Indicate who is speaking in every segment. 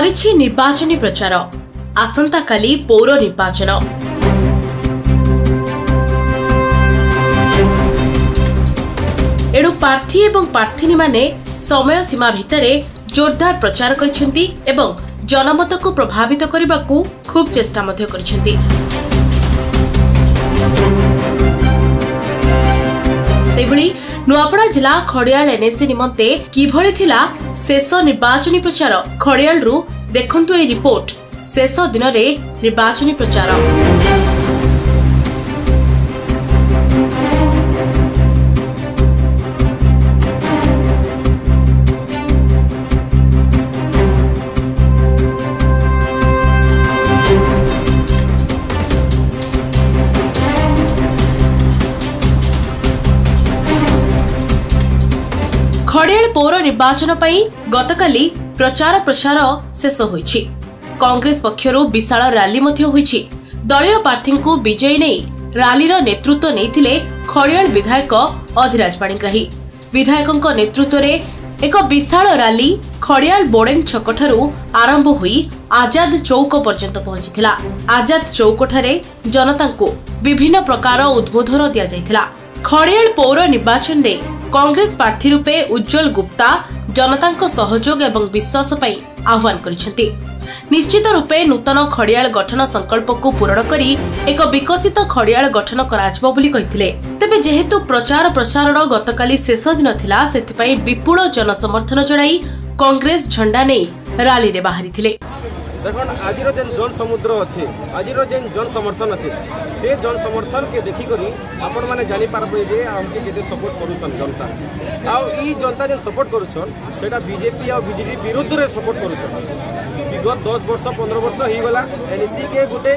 Speaker 1: चली निर्वाचनी प्रचार आसंता काली पौर निर्वाचन एणु प्रार्थी एवं प्रार्थिनी माने समय सीमा भितरे जोरदार प्रचार करिसेंती एवं जनमत को प्रभावित करने को खूब चेष्टा करिसेंती। सेभली नुआपड़ा जिला खड़ियाल एनएससी निमंते किभली थिला शेष निर्वाचनी प्रचार खड़ियालरू देखंतु ए रिपोर्ट शेष दिन रे निर्वाचनी प्रचार। खड़ियाल पौर निर्वाचन पई गतकाली प्रचार प्रसार शेष होईछि। कांग्रेस पक्षरु विशाल रैली मध्य होईछि। दलीय प्रार्थी को विजयी नहीं रैलीर नेतृत्व नैथिले खड़ियाल विधायक अधिराज पाणिग्राही। विधायकଙ୍କ नेतृत्व रे एक विशाल रैली खड़ियाल बोडेन छकठारु आरंभ होई आजाद चौक पर्यंत पहुंचीथिला। आजाद चौक ठारे जनता को विभिन्न प्रकार उद्बोधन दिया जायथिला। खड़ियाल पौर निर्वाचन रे कांग्रेस प्रार्थी रूपे उज्जवल गुप्ता जनता सहयोग एवं विश्वास पई आह्वान करिसेंती। निश्चित रूपे नूतन खड़ियाल गठन संकल्प को पूरण करी एक विकसित खड़ियाल गठन कराजिबो बोली कहिथिले। तेबे जेहेतु प्रचार प्रसार गतकाली शेष दिन थिला सेथिपई विपुल जनसमर्थन जणाई कांग्रेस झंडा नै रैली रे बाहरिथिले।
Speaker 2: देखन आजिर जेन जन समुद्र अच्छे आजिर जेन जन समर्थन अच्छे से जन समर्थन के देखी करी आपण माने जानि पारबे जे हमके केते सपोर्ट करूछन जनता आ ई जनता जेन सपोर्ट करूछन सेटा बीजेपी आ बीजेडी विरुद्ध रे सपोर्ट करूछन। विगत 10 वर्ष 15 वर्ष ही गला एनसी के गुटे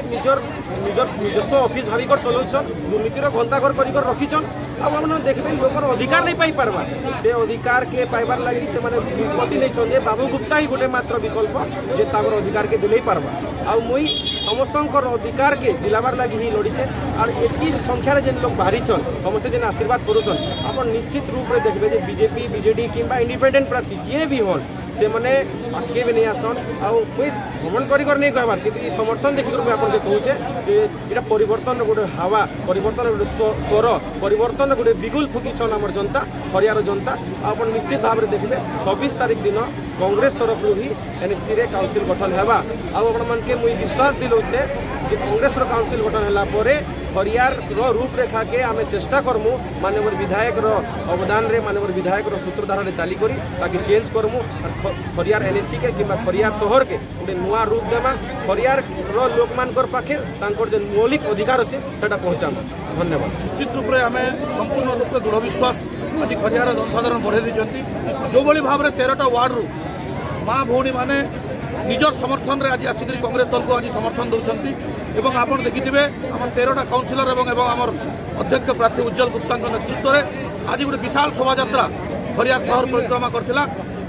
Speaker 2: निजस्व ऑफिस भावी कर चलौछन दुर्नीतिर घंटाघर करी कर रखिछन। अब हमन देखबे लोकर अधिकार नहीं पाई पारबा से अधिकार के पाइबार लागि से माने निष्पत्ति नै छन जे बाबू गुप्ता ही गुटे मात्र विकल्प जे तागर अधिकार के दिलै पारबा आ मुई समस्तंकर अधिकार के दिलाबार लागि ही लड़ीचे और एकी संख्या रे जेन लोग बाहरी छन समस्त जेन आशीर्वाद करूछन अपन निश्चित रूप रे देखबे जे बीजेपी बीजेडी किंबा इंडिपेंडेंट प्रार्थी जे भी होन से माने आके भी नहीं आसन आ कोई भ्रमण करी कर नहीं कहबार कि समर्थन देखि कर मैं अपन के कहूचे जे एटा परिवर्तन गोटे हवा परिवर्तन गोटे स्वर परिवर्तन गोटे बिगुल फुकी छन हमर जनता खड़ियार जनता अपन निश्चित भाव रे देखबे 26 तारीख दिन कांग्रेस तरफ ही एनएससी रे काउंसिल गठन हेबा आ अपन मन के मुई विश्वास दिलौछे जे कांग्रेस रो काउंसिल गठन होला परे खड़ियार रो रूपरेखा के आमे चेष्टा करमु माननीय विधायक रो अवदान रे माननीय विधायक रो सूत्रधार रे चाली करी ताकि चेंज करमु खड़ियार एनएससी के किंबा खड़ियार शहर के गोटे नुआ रूप देमा खड़ियार रो लोक मानकर पाखे तांकर जे मौलिक अधिकार अछि सेटा पहुंचाम। धन्यवाद।
Speaker 3: निश्चित रूप रे आमे संपूर्ण रूप रे दृढ़ विश्वास आज खड़ियार जनसाधारण बढ़े दिचंती जो बली भाव रे 13टा वार्ड रु मां भौणी माने निजर समर्थन रे आज आसिक कांग्रेस दल को आज समर्थन दउछंती एवं आपण देखिथिबे हमर 13टा काउंसिलर एवं हमर अध्यक्ष प्रार्थी उज्जवल गुप्ता नेतृत्व रे आज गोटे विशाल शोभा यात्रा खड़ियार शहर परिक्रमा करथिला।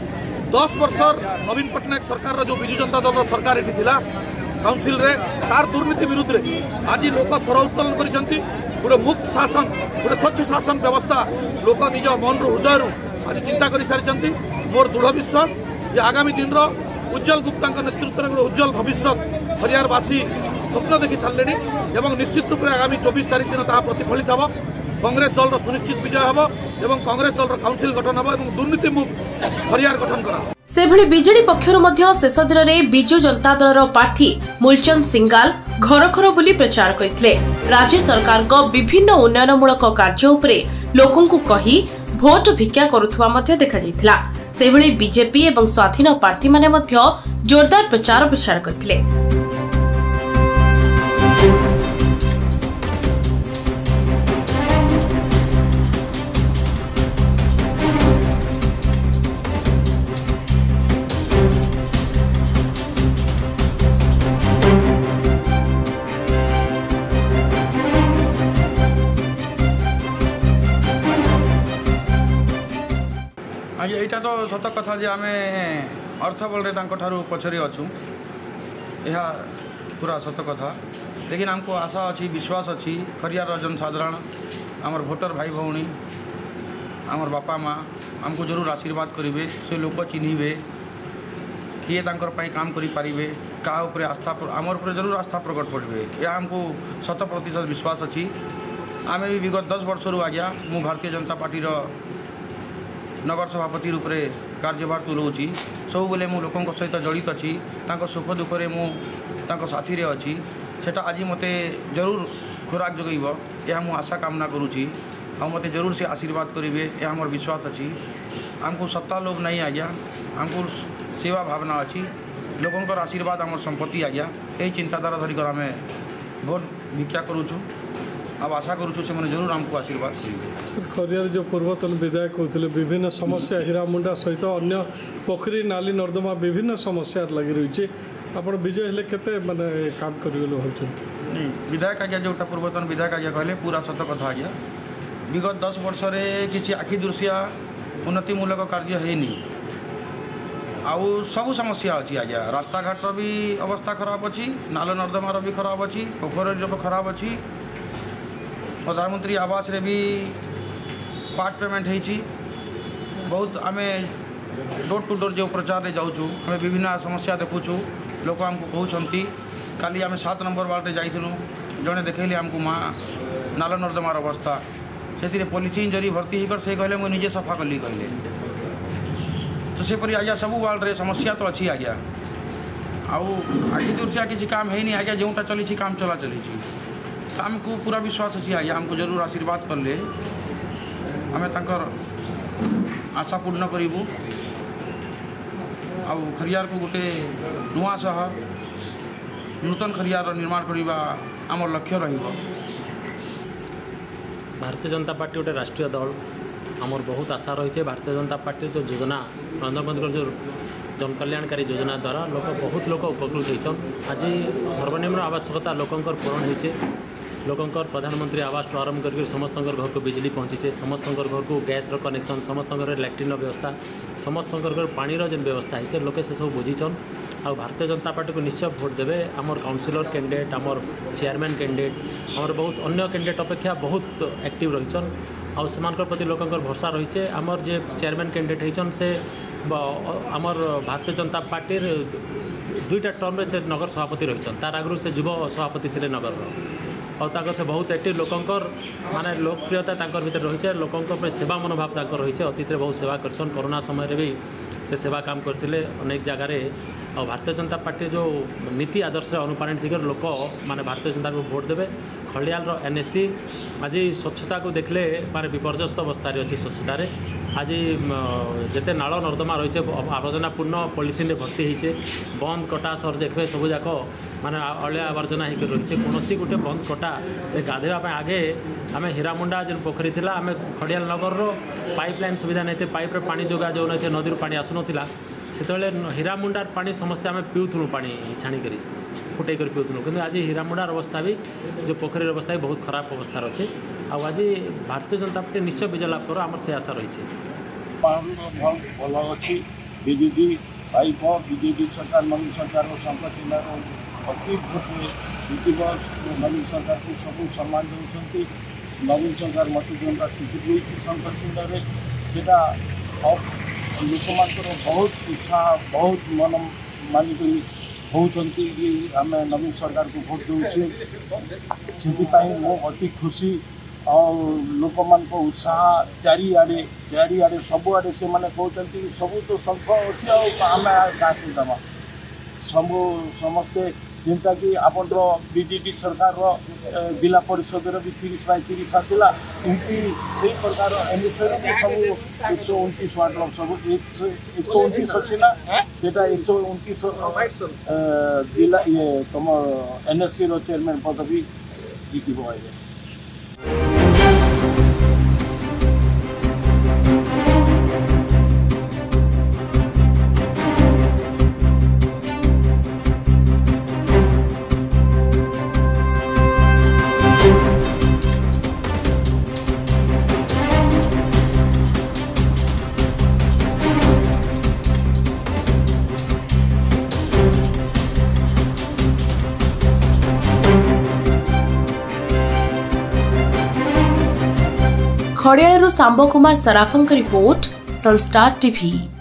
Speaker 3: 10 वर्ष नवीन पट्टनायक सरकार जो विजु जनता दल सरकार एठी थिला काउंसिल रे तार दुर्नीति विरुद्ध रे आज लोक स्वर उत्तोलन करिसंती गोटे मुक्त शासन गोटे स्वच्छ शासन व्यवस्था लोक निज मन रु हृदय रु आज चिंता करि सारिसंती। मोर दृढ़ विश्वास जे आगामी दिन रो उज्जवल गुप्ता नेतृत्व में गोटे उज्जवल भविष्य खड़ियारवासी स्वप्न देखि सारे एवं निश्चित रूप से आगामी 24 तारीख दिन ता प्रतिफलित हम कांग्रेस दल सुनिश्चित विजय हम एवं कांग्रेस दल काउंसिल गठन हम एवं दुर्नीति मुक्त खड़ियार गठन करा।
Speaker 1: सेभली बीजेडी पक्षरु मध्य शेष दिन में बिजु जनता दल प्रार्थी मूलचंद सिंगाल घर घर बुली प्रचार करथिले। राज्य सरकार को विभिन्न उन्नयनमूलक कार्य उपरे लोकन को कही भोट भिक्षा करुथुवा मध्य देखा जायथिला। सेभली बीजेपी एवं स्वाधीन प्रार्थी माने मध्य जोरदार प्रचार प्रसार करथिले।
Speaker 4: आज यहाँ तो सत कथा जे आम अर्थ बल पछरे अच्छू यह पूरा सत कथा लेकिन आमको आशा अच्छी विश्वास अच्छी खड़ियार जनसाधारण आमर भोटर भाई भौणी आमर बापा माँ आमको जरूर आशीर्वाद करेंगे से लोक चिन्हे किए तांकर पाई काम करि पारिबे का ऊपर आस्था आमर ऊपर जरूर आस्था प्रकट पड़े यह आमको 100% विश्वास अच्छी। आम भी विगत 10 वर्ष आज्ञा मु भारतीय जनता पार्टी नगर सभापति रूप से कार्यभार तुलाऊँगी सब बेले मु लोकों सहित जड़ित अच्छी सुख दुखे मु साथी रे अच्छी सेटा आज मते जरूर खुराक जगैब यह मु आशा कामना करुँची आ मते जरूर से आशीर्वाद करेंगे यह मोर विश्वास अच्छी। आमको सत्ता लोभ नहीं आज्ञा आमको सेवा भावना अच्छी लोकों आशीर्वाद आम संपत्ति आज्ञा यही चिंताधारा धरिक आम भोट भिक्षा करुचु अब आशा करुचु से जरूर आमको आशीर्वाद करेंगे।
Speaker 5: खरियार जो पूर्वतन विधायक होते विभिन्न समस्या हीरामुंडा सहित अन्य पोखरी नाली नर्दमा विभिन्न समस्या लगी रही आप विजय हेले केते माने काम करेंगे नहीं
Speaker 4: विधायक आज्ञा जोटा पूर्वतन विधायक आज्ञा कहले पूरा सत कथा आज्ञा विगत 10 वर्ष किसी आखि दृश्या उन्नतिमूलक कार्य हैनी आउ सबू समस्या अच्छी आज्ञा रास्ता घाटर भी अवस्था खराब अच्छी नाल नर्दमार भी खराब अच्छी पोखर खराब अच्छी प्रधानमंत्री आवास रे भी पार्ट पेमेंट होती बहुत आम डोर टू डोर जो प्रचार जाऊँ आम विभिन्न समस्या देखुचु लोक आमको कहते काली आम 7 नंबर वार्ड में जाइलु जड़े देखली आमको माँ नाल नर्दमार अवस्था से पॉलिथिन जरी भर्ती होकर से कहले मुझे निजे सफा कली कहले तो सेपरी आज्ञा सबू वार्ड रे समस्या तो अच्छी आज्ञा आउ आखि दूरसिया किसी काम है नहीं आज्ञा जोटा चली काम चला चली आमको पूरा विश्वास अच्छी आज्ञा आमको जरूर आशीर्वाद कले आम तांकर आशा पूर्ण करूँ आउ खरियार को गोटे नुआ सहर नूतन खरियार निर्माण करवा आम लक्ष्य रहिबो।
Speaker 6: भारतीय जनता पार्टी गोटे राष्ट्रीय दल आमर बहुत आशा रही है भारतीय जनता पार्टी जो योजना नरेंद्र मोदी जो जन कल्याणकारी योजना द्वारा बहुत लोक उपकृत होती आज सर्वनिम्न आवश्यकता लोकंर पूरण होते लोकंर प्रधानमंत्री आवास ठू आरंभ कर समस्त घर को बिजली पहुँचे समस्त घर को गैस कनेक्शन समस्त घर लैट्रिन व्यवस्था समस्त घर पानी जेन व्यवस्था होती लोके से सब बुझीछन आ भारतीय जनता पार्टी को निश्चय भोट देवे आमर काउंसिलर कैंडिडेट आमर चेयरमैन कैंडिडेट आमर बहुत अन्य कैंडिडेट अपेक्षा बहुत एक्टिव रहीचन आउ सेमानकर प्रति लोकंर भरोसा रही आमर जे चेयरमैन कैंडिडेट होइछन से आमर भारतीय जनता पार्टी 2टा टर्म से नगर सभापति रहीचन तार आगु से युव सभापति थे नगर और से बहुत एक्टिव लोकंर माने लोकप्रियता तांकर भीतर रही है लोकंर सेवा मनोभाव तांकर रही है अतीत बहुत सेवा करछन कोरोना समय भी से सेवा काम करते अनेक जगार और भारतीय जनता पार्टी जो नीति आदर्श अनुप्राणित होकर लोक माने भारतीय जनता को भोट देवे। खलियाल एनएससी आज स्वच्छता को देखले माने विपर्यस्त अवस्था अच्छी स्वच्छतार आज जिते नाल नर्दमा रही है आवर्जनापूर्ण पॉलिथिन भर्ती होचे बंद कटा सर देखिए सब जाक माने अलिया आवर्जना होकर रही है कौन गोटे बंद कटा गाधेवाई आगे आम हीरामुंडा जो पोखरी थी आम खड़ियाल नगर पाइपलाइन सुविधा नहीं पाइप्रे पानी जोगा जो नहीं नदी पानी आसुना से हीरामुंडार पानी समस्ते आम पीऊलु पा छाणिक फुटे कर पीऊलु कि आज हीरामुंडार अवस्था भी जो पोखरी अवस्था भी बहुत खराब अवस्था अच्छे आज भारतीय जनता पार्टी निश्चय विजय लाभ कर आम से आशा रही
Speaker 7: है भल अच्छी बीजेडी पाइप बीजेडी सरकार नवीन सरकार संकट जिलार अति भोट जीत नवीन सरकार को सब सम्मान देते नवीन सरकार मत जोटा टिकट संकट जिले में लोक बहुत उत्साह बहुत मन मानिक होती आम नवीन सरकार को भोट दूचे से मो अति खुशी और लोक मान उत्साह चारिआडे सबुआडे से मैंने कहते सब तो शंख अच्छी आम क्या सब समस्ते जेनता कि आपण बीजेडी सरकार जिला परिषद भी 30/30 आसला एमती से प्रकार एनएसआर सब 129 वार्ड सब 129 अच्छी ना सेटा 129 जिला ये तुम एनएससी चेयरमैन पदवी जीत आए।
Speaker 1: खड़ियालू सांब कुमार सराफंक रिपोर्ट सनस्टार टीवी।